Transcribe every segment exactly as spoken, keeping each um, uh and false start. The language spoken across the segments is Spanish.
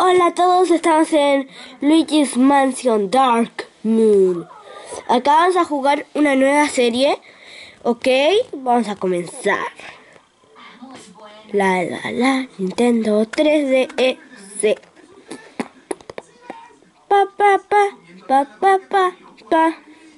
Hola a todos, estamos en Luigi's Mansion Dark Moon. Acá vamos a jugar una nueva serie. Ok, vamos a comenzar. La la la Nintendo tres D S. Pa pa pa pa pa pa pa.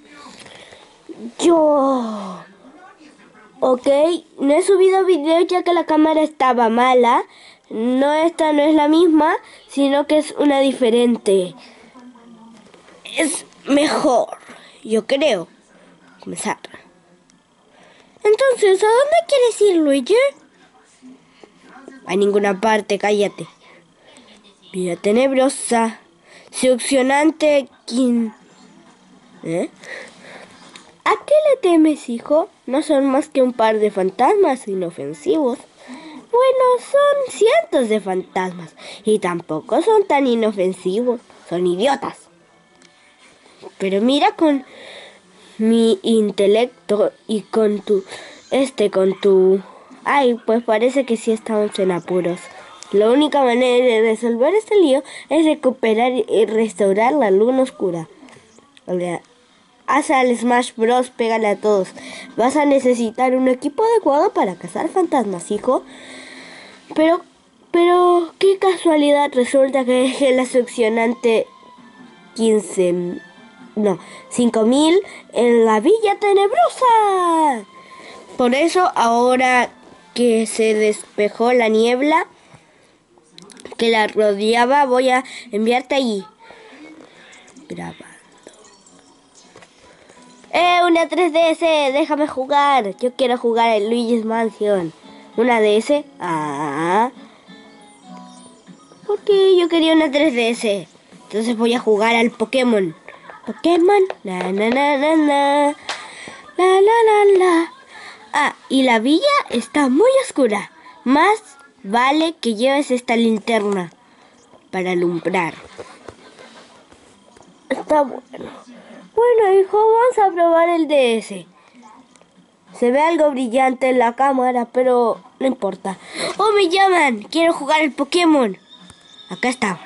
Yo. Ok, no he subido video ya que la cámara estaba mala. No, esta no es la misma, sino que es una diferente. Es mejor, yo creo. Comenzar. Entonces, ¿a dónde quieres ir, Luigi? A ninguna parte, cállate. Vida tenebrosa, succionante, quin... ¿Eh? ¿A qué le temes, hijo? No son más que un par de fantasmas inofensivos. Bueno, son cientos de fantasmas y tampoco son tan inofensivos. Son idiotas. Pero mira con mi intelecto y con tu... Este, con tu... Ay, pues parece que sí estamos en apuros. La única manera de resolver este lío es recuperar y restaurar la luna oscura. O sea, haz al Smash Bros, pégale a todos. Vas a necesitar un equipo adecuado para cazar fantasmas, hijo. Pero, pero, qué casualidad, resulta que es la succionante quince, no, cinco mil en la Villa Tenebrosa. Por eso, ahora que se despejó la niebla que la rodeaba, voy a enviarte allí. Grabando. ¡Eh, una tres D S! ¡Déjame jugar! Yo quiero jugar en Luigi's Mansion. ¿Una D S? Ah. Porque yo quería una tres D S. Entonces voy a jugar al Pokémon. Pokémon. La la la la la. La la la la. Ah, y la villa está muy oscura. Más vale que lleves esta linterna para alumbrar. Está bueno. Bueno, hijo, vamos a probar el D S. Se ve algo brillante en la cámara, pero no importa. ¡Oh, me llaman! Quiero jugar al Pokémon. Acá está.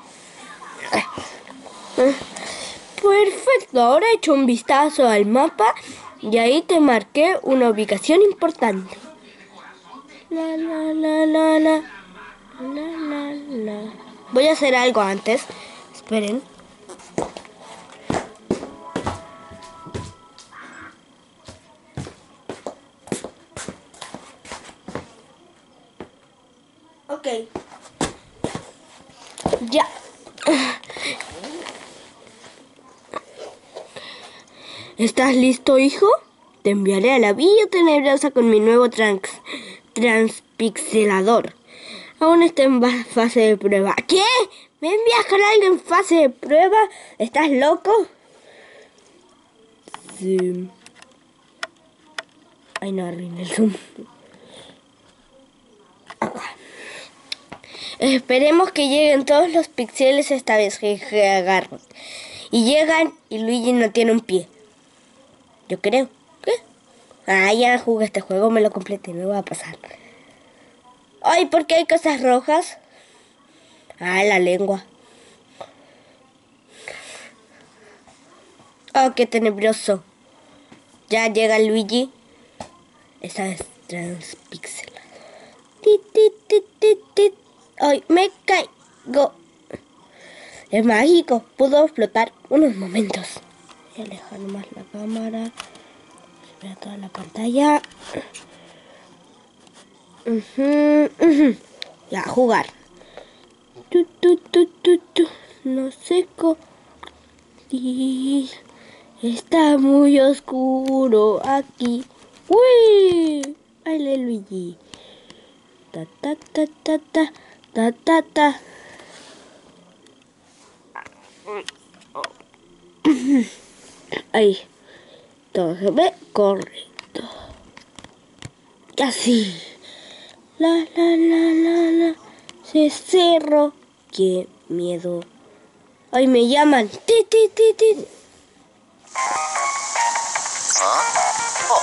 Perfecto, ahora he hecho un vistazo al mapa y ahí te marqué una ubicación importante. La, la, la, la, la. La, la, la. Voy a hacer algo antes. Esperen. Ok. Ya. ¿Estás listo, hijo? Te enviaré a la Villa Tenebrosa con mi nuevo trans transpixelador. Aún está en fase de prueba. ¿Qué? ¿Me envías con algo en fase de prueba? ¿Estás loco? Sí. Ay, no, arruiné el zoom. Esperemos que lleguen todos los píxeles esta vez que, que agarro. Y llegan y Luigi no tiene un pie. Yo creo. ¿Qué? Ah, ya jugué este juego, me lo completé, me va a pasar. Ay, ¿por qué hay cosas rojas? Ah, la lengua. Oh, qué tenebroso. Ya llega Luigi. Esta vez transpixelado. Tit, tit, tit, tit, tit. Ay, me caigo. Es mágico, pudo flotar unos momentos. Voy a alejar más la cámara. Voy a toda la pantalla. Uh-huh, uh-huh. Ya, jugar. Tu, tu, tu, tu, tu. No seco. Y está muy oscuro aquí. ¡Uy! ¡Ay, Luigi! Ta, ta, ta, ta, ta. Ta, ta, ta. Ahí. Todo se ve correcto. Y así. La, la, la, la, la. Se cerró. Qué miedo. Ay, me llaman. Ti, ti, ti, ti. ¿Ah? Oh.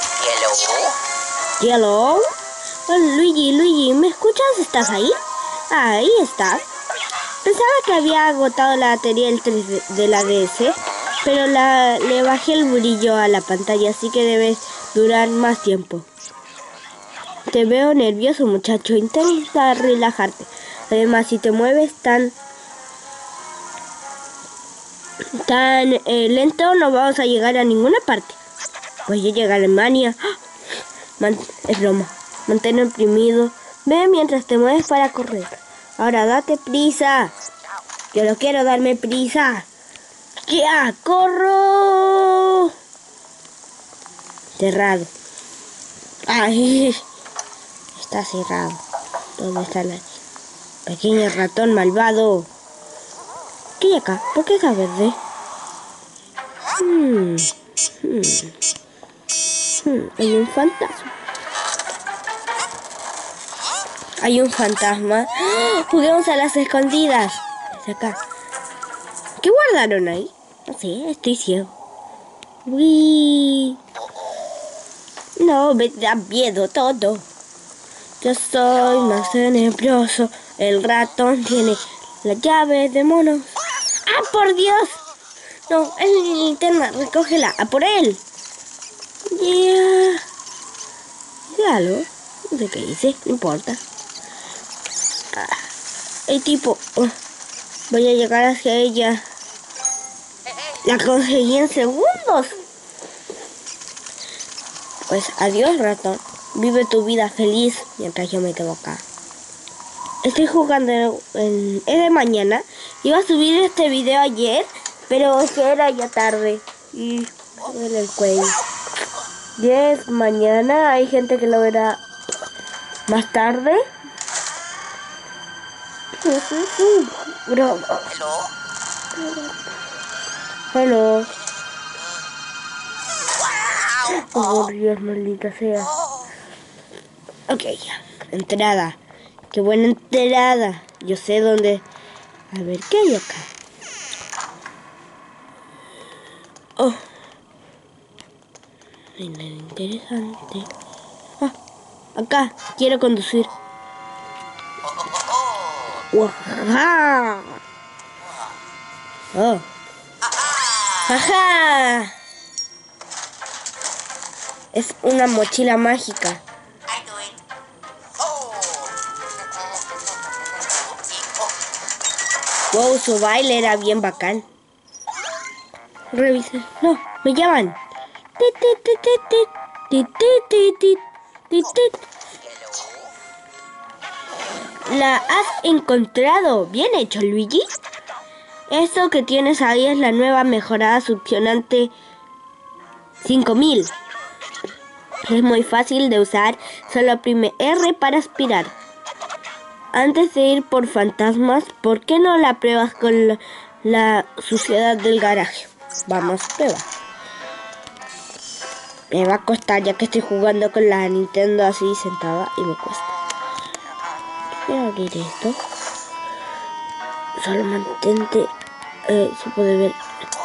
Hello. Hello. Oh, Luigi, Luigi, ¿me escuchas? ¿Estás ahí? Ahí está. Pensaba que había agotado la batería del tres D de la D S, pero la, le bajé el brillo a la pantalla, así que debe durar más tiempo. Te veo nervioso, muchacho. Intenta relajarte. Además, si te mueves tan, tan eh, lento, no vamos a llegar a ninguna parte. Voy a llegar a Alemania. Man es broma. Mantén oprimido. Ve mientras te mueves para correr. Ahora date prisa. Yo no quiero darme prisa. ¡Ya! ¡Corro! Cerrado. ¡Ay! Está cerrado. ¿Dónde está el pequeño ratón malvado? ¿Qué hay acá? ¿Por qué está verde? Hmm. Hmm. Hmm. Hay un fantasma. Hay un fantasma. ¡Oh! Juguemos a las escondidas. Es acá. ¿Qué guardaron ahí? No sé, estoy ciego. Uy. No, me da miedo todo. Yo soy más tenebroso. El ratón tiene la llave de monos. ¡Ah, por Dios! No, es mi linterna. Recógela. ¡A por él! Yeah. Claro. No sé qué hice. No importa. Ah, el tipo... Oh, voy a llegar hacia ella. La conseguí en segundos. Pues adiós, ratón. Vive tu vida feliz mientras yo me quedo acá. Estoy jugando en... Es de mañana. Iba a subir este video ayer, pero es que era ya tarde. Y me duele el cuello. diez mañana. Hay gente que lo verá más tarde. Broma. Hello. Oh, Dios, maldita sea. Ok, ya. Entrada. Qué buena entrada. Yo sé dónde... A ver, ¿qué hay acá? Oh. Hay nada interesante. Ah, acá. Quiero conducir. ¡Wajá! Oh. ¡Ajá! Es una mochila mágica. Wow, su baile era bien bacán. Revisen. No, me llaman. La has encontrado. Bien hecho, Luigi. Esto que tienes ahí es la nueva mejorada succionante cinco mil. Es muy fácil de usar. Solo oprime R para aspirar. Antes de ir por fantasmas, ¿por qué no la pruebas con la, la suciedad del garaje? Vamos, prueba. Me va a costar ya que estoy jugando con la Nintendo así sentada y me cuesta. Voy a abrir esto. Solo mantente. Eh, se puede ver.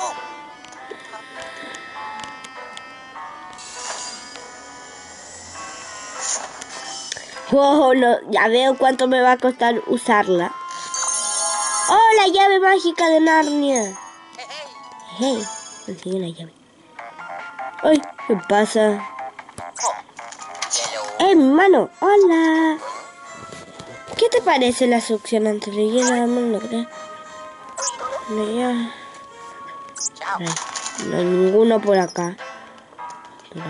Wow, no, ya veo cuánto me va a costar usarla. ¡Oh, la llave mágica de Narnia! Hey, consigue la llave. ¡Ay! ¿Qué pasa? ¡Eh, mi mano! ¡Hola! ¿Qué te parece la succionante? Le llena no creo. No, ya. Ay, no hay ninguno por acá. Pero...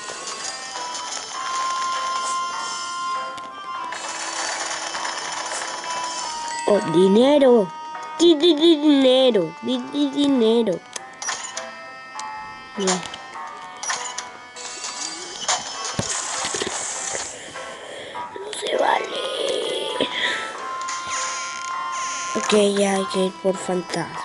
Oh, dinero. Di, di, di, dinero. Di, di, dinero. Mira. No se vale. Ok, ya hay que ir por fantasmas.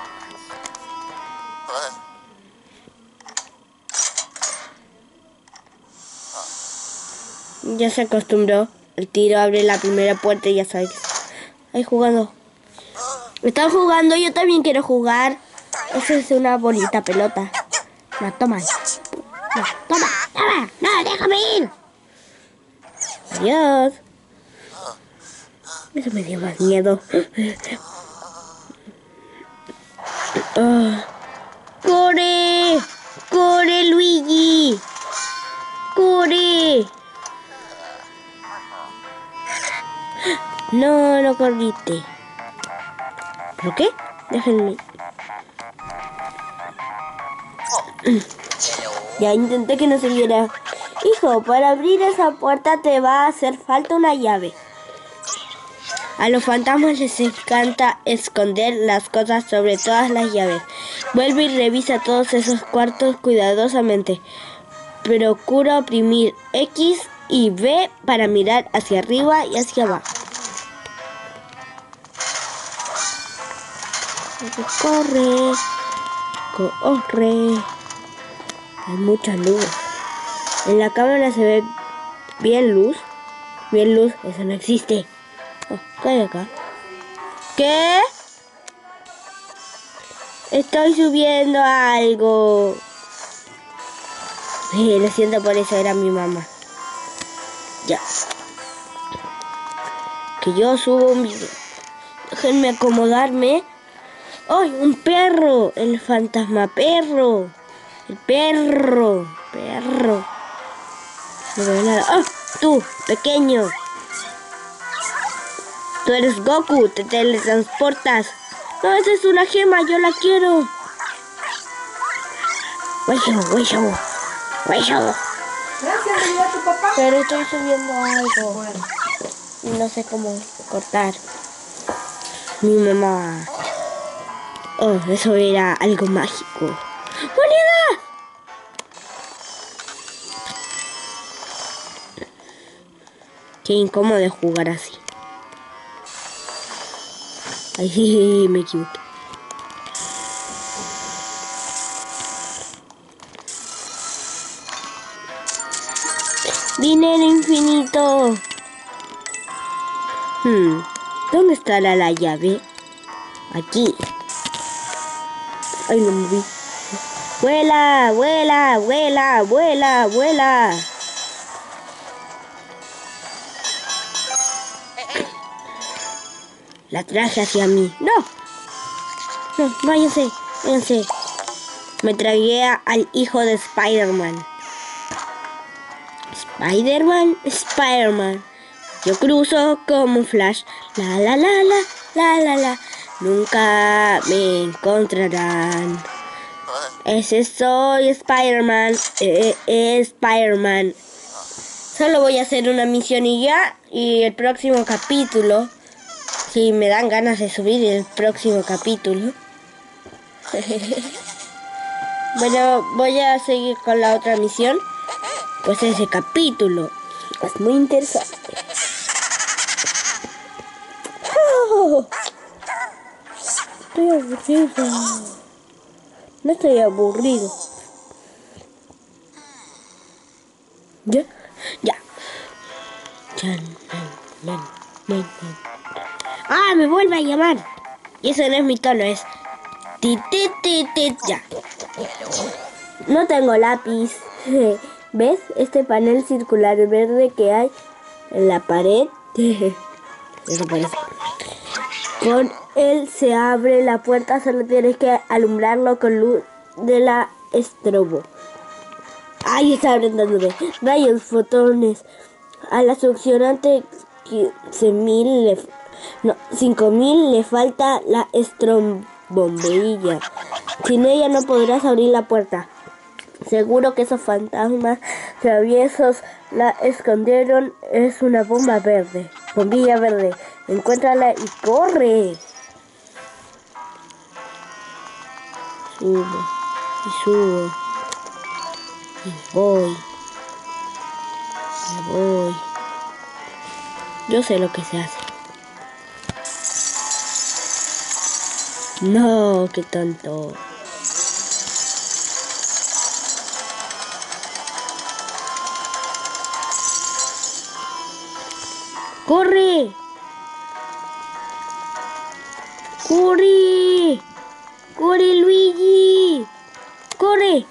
Ya se acostumbró. El tiro abre la primera puerta y ya sabes. Ahí jugando. Están jugando, yo también quiero jugar. Esa es una bonita pelota. No, toma. No, toma, toma. No, déjame ir. Adiós. Eso me dio más miedo. Oh. ¡Corre! ¡Corre, Luigi! ¡Corre! No, no corriste. ¿Pero qué? Déjenme. Ya intenté que no se viera. Hijo, para abrir esa puerta te va a hacer falta una llave. A los fantasmas les encanta esconder las cosas, sobre todas las llaves. Vuelve y revisa todos esos cuartos cuidadosamente. Procura oprimir X y B para mirar hacia arriba y hacia abajo. Corre, corre. Hay mucha luz. En la cámara se ve bien luz. Bien luz, eso no existe. Oh, ¿qué hay acá? ¿Qué? Estoy subiendo algo. Eh, lo siento por eso, era mi mamá. Ya. Que yo subo un video. Déjenme acomodarme. ¡Ay, un perro! El fantasma perro. El perro. Perro. No veo nada. ¡Oh! Tú, pequeño. Tú eres Goku, te teletransportas. No, esa es una gema, yo la quiero. Hueso, hueso, hueso. Gracias, mira a tu papá. Pero estoy subiendo algo. Bueno. Y no sé cómo cortar. Mi mamá. Oh, eso era algo mágico. ¡Moneda! Qué incómodo jugar así. Ay, me equivoqué. Dinero infinito. Hmm. ¿Dónde estará la llave? Aquí. Ay, lo moví. Vuela, vuela, vuela, vuela, vuela. La traje hacia mí. No. No, váyanse, váyanse. Me tragué al hijo de Spider-Man. Spider-Man, Spider-Man. Yo cruzo como un flash. La la la la, la la la. Nunca me encontrarán. Ese soy Spider-Man. Eh, eh, Spider-Man. Solo voy a hacer una misión y ya. Y el próximo capítulo. Si me dan ganas de subir el próximo capítulo. Bueno, voy a seguir con la otra misión. Pues ese capítulo es muy interesante. Oh, estoy aburrido. No estoy aburrido. ¿Ya? Ya. Chan, man, man, man, man. ¡Ah! Me vuelve a llamar. Y eso no es mi tono, es... Ti, ti, ti, ti, ya. No tengo lápiz. ¿Ves? Este panel circular verde que hay en la pared. Eso parece. Con él se abre la puerta, solo tienes que alumbrarlo con luz de la estrobo. Ahí está abriéndose. Rayos, fotones. A la succionante quince mil le, no, cinco mil le falta la estrobombilla. Sin ella no podrás abrir la puerta. Seguro que esos fantasmas traviesos la escondieron. Es una bomba verde. Bombilla verde. Encuéntrala y corre. Subo. Y subo. Y voy. Y voy. Yo sé lo que se hace. No, qué tonto. ¡Corre! ¡Corre! ¡Corre, Luigi! ¡Corre!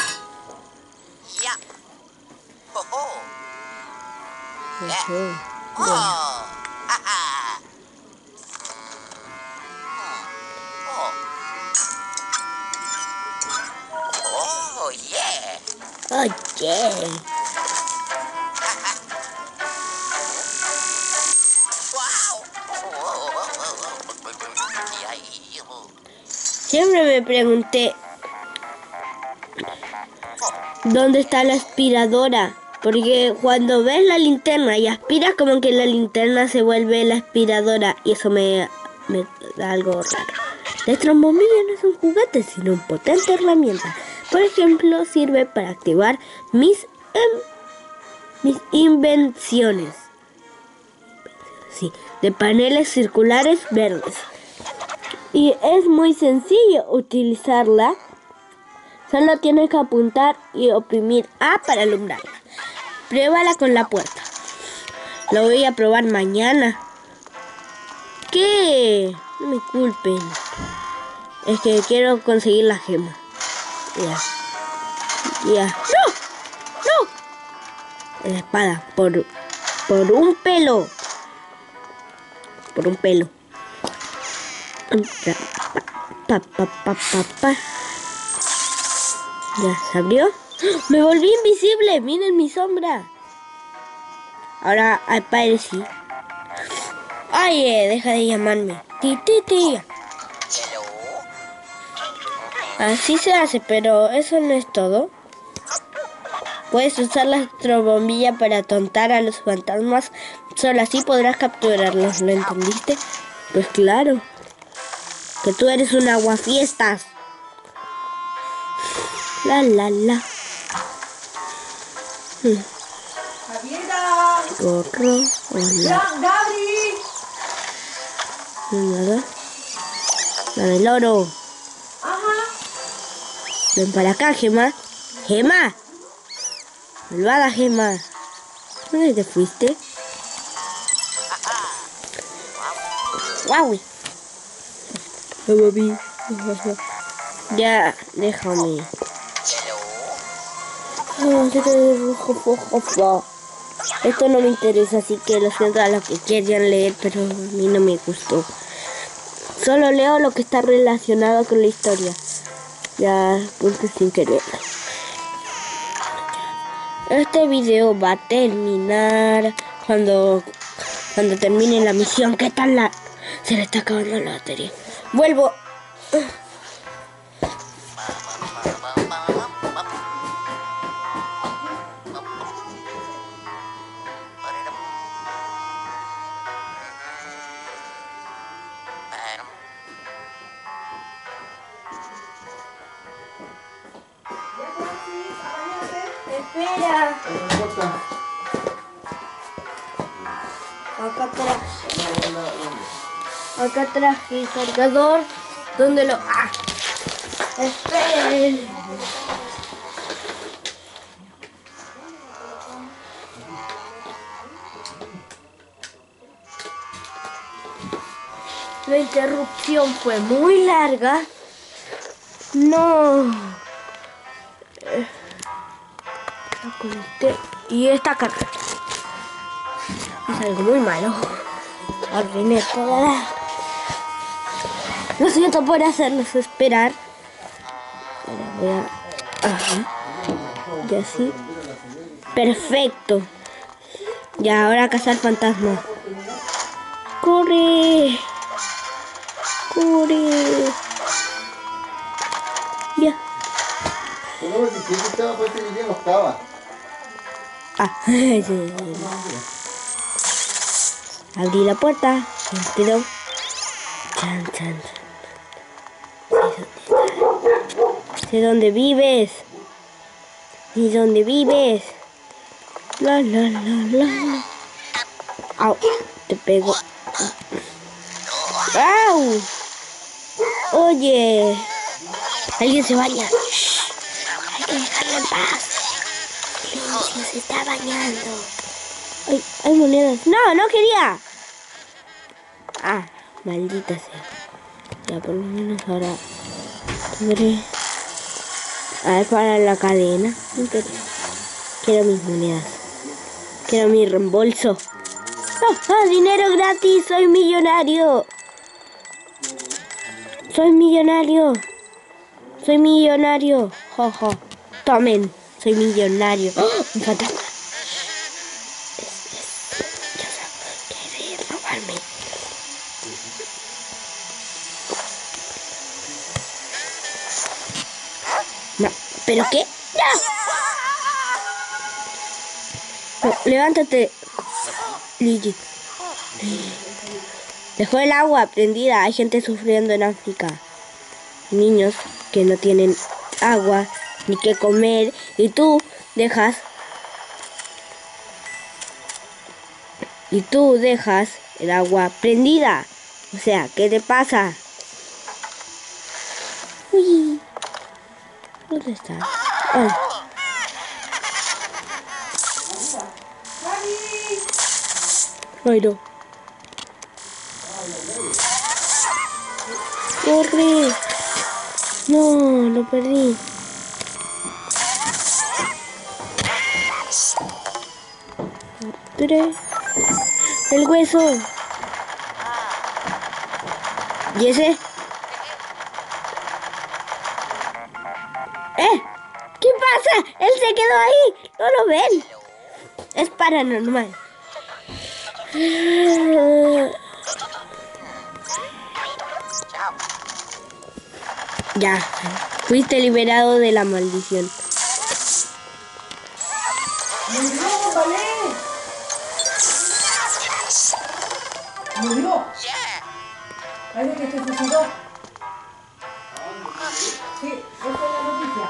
Ya. Oh, oh. Ojo. Oh. Oh, yeah. Oye. Siempre me pregunté ¿dónde está la aspiradora? Porque cuando ves la linterna y aspiras, como que la linterna se vuelve la aspiradora, y eso me, me da algo raro. La trombomilla no es un juguete, sino una potente herramienta. Por ejemplo, sirve para activar mis, em, mis invenciones. Sí, de paneles circulares verdes. Y es muy sencillo utilizarla. Solo tienes que apuntar y oprimir A para alumbrarla. Pruébala con la puerta. Lo voy a probar mañana. ¿Qué? No me culpen. Es que quiero conseguir la gema. Ya. Ya. ¡No! ¡No! La espada. Por, por un pelo. Por un pelo. Pa, pa, pa, pa, pa. Ya, ¿se abrió? ¡Me volví invisible! ¡Miren mi sombra! Ahora aparecí. ¡Ay, eh, deja de llamarme! ¡Ti, ti, ti! Así se hace, pero eso no es todo. Puedes usar la astrobombilla para atontar a los fantasmas. Solo así podrás capturarlos, ¿lo entendiste? Pues claro. Que tú eres un aguafiestas. La, la, la. Hmm. Javiera. Gorro. Hola. Gabri. Nada. Dame el oro. Ajá. Ven para acá, Gema. Gema. Malvada Gema. ¿Dónde te fuiste? Guau. Ya, déjame. Esto no me interesa, así que lo siento a los que quieran leer, pero a mí no me gustó. Solo leo lo que está relacionado con la historia. Ya, puse sin querer. Este video va a terminar cuando, cuando termine la misión. ¿Qué tal la...? Se le está acabando la batería. Vuelvo. Espera. Acá traje. Acá traje el cargador. ¿Dónde lo...? ¡Ah! Esperen. La interrupción fue muy larga. No. Eh, la conecté. Y esta carga. Es algo muy malo. Arruiné toda. Lo siento por hacerlos esperar. Ahora voy a... Ajá. Y así. Perfecto. Ya, ahora a cazar fantasmas. ¡Corre! ¡Corre! Ya. Ah, sí, sí, sí. Abrí la puerta. Rápido. Chan, chan, chan. Sé dónde vives. ¿Y dónde vives? La, la, la, la, la. Au, te pego. ¡Au! Oye. Alguien se baña. Shh. Hay que dejarlo en paz. Silencio, se está bañando. Ay, hay monedas. No, no quería. Ah, maldita sea. Ya por lo menos ahora tendré... A ver, para la cadena. Quiero mis monedas. Quiero mi reembolso. ¡Ah, ah, dinero gratis! ¡Soy millonario! ¡Soy millonario! ¡Soy millonario! ¡Jo, jo! ¡Tomen! ¡Soy millonario! ¡Oh, un fantasma! Es, es... Ya sabes, quiere robarme. No, ¿pero qué? ¡No! No, levántate, Luigi. Dejó el agua prendida. Hay gente sufriendo en África. Niños que no tienen agua ni qué comer. Y tú dejas... Y tú dejas el agua prendida. O sea, ¿qué te pasa? Uy. ¿Dónde está? Oh. Ay, no. ¡Corre! No, lo perdí. Tres. El hueso. ¿Y ese? ¿Eh? ¿Qué pasa? Él se quedó ahí. ¿No lo ven? Es paranormal. Ya, fuiste liberado de la maldición. ¡Murió, vale! ¡Murió! Parece que se suicidó. Sí, esa es la noticia.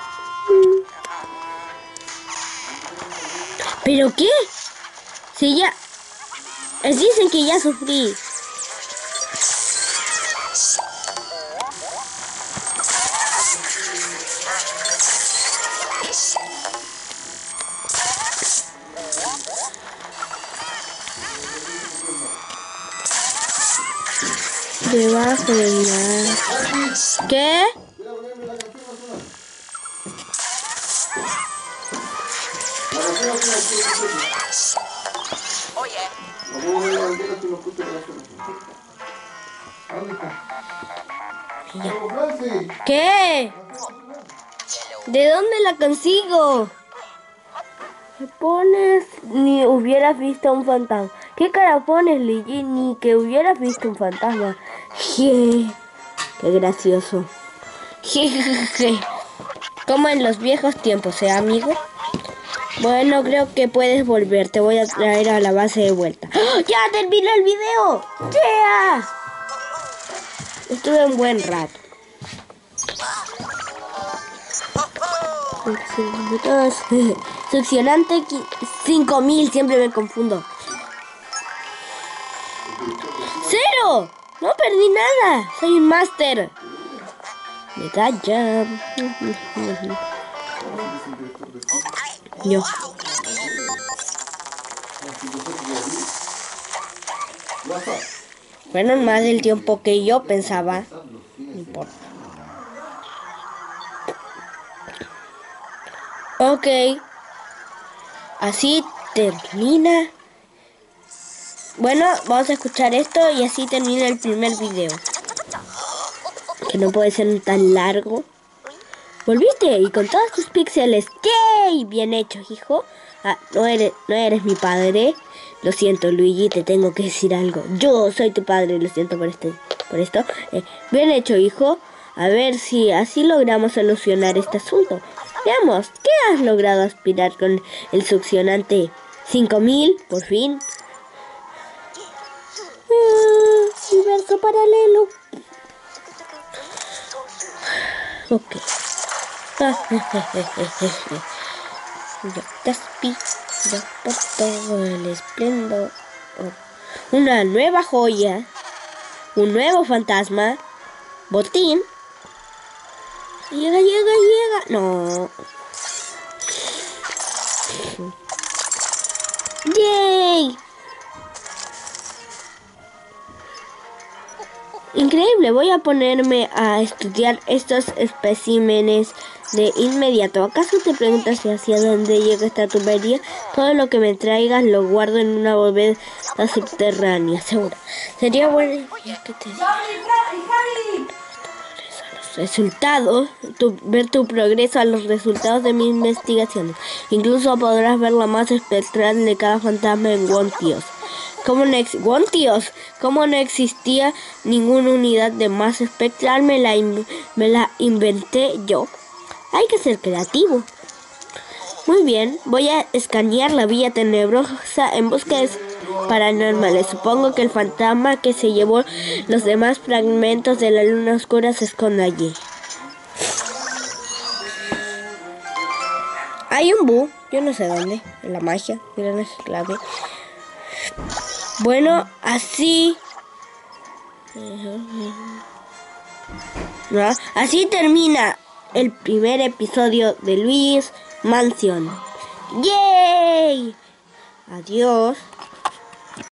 ¿Pero qué? Si ya... Les dicen que ya sufrí. Debajo del mar. ¿Qué? ¿Qué? ¿De dónde la consigo? ¿Qué pones? Ni hubieras visto un fantasma. ¿Qué cara pones, Luigi? Ni que hubieras visto un fantasma. Je, qué gracioso. Jejeje. Como en los viejos tiempos, ¿eh, amigo? Bueno, creo que puedes volver. Te voy a traer a la base de vuelta. ¡Oh! ¡Ya terminó el video! ¡Yeah! Estuve un buen rato. Succionante cinco mil, siempre me confundo. ¡Cero! No perdí nada. Soy un máster. Medalla. Yo. Fueron más del tiempo que yo pensaba. No importa. Ok. Así termina. Bueno, vamos a escuchar esto y así termina el primer video. Que no puede ser tan largo. Volviste y con todos tus píxeles. ¡Yay! Bien hecho, hijo. Ah, no eres, no eres mi padre. Lo siento, Luigi, te tengo que decir algo. Yo soy tu padre, lo siento por este, por esto. Eh, bien hecho, hijo. A ver si así logramos solucionar este asunto. Veamos, ¿qué has logrado aspirar con el succionante cinco mil? Por fin. Uh, universo paralelo. Ok. Yo te aspiro por todo el esplendor. Una nueva joya. Un nuevo fantasma. Botín. Llega, llega, llega. No. ¡Yay! Increíble, voy a ponerme a estudiar estos especímenes de inmediato. ¿Acaso te preguntas si hacia dónde llega esta tubería? Todo lo que me traigas lo guardo en una bóveda subterránea, seguro. Sería buena idea que te diga los resultados, tu, ver tu progreso a los resultados de mis investigaciones. Incluso podrás ver la más espectral de cada fantasma en Wontios. ¿Cómo no, ex Wontios? ¿Cómo no existía ninguna unidad de masa espectral? Me la, me la inventé yo. Hay que ser creativo. Muy bien, voy a escanear la vía tenebrosa en busca de paranormales. Supongo que el fantasma que se llevó los demás fragmentos de la luna oscura se esconde allí. Hay un bu, yo no sé dónde, en la magia, miren esa clave. Bueno, así... ¿no? Así termina el primer episodio de Luis Mansion. ¡Yay! Adiós.